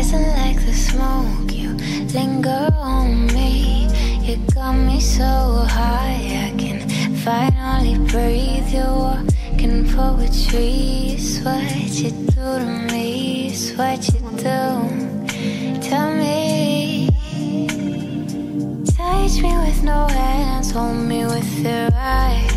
rising like the smoke. You linger on me. You got me so high I can finally breathe. You're walking poetry. It's what you do to me. It's what you do to me. Touch me with no hands, hold me with your eyes.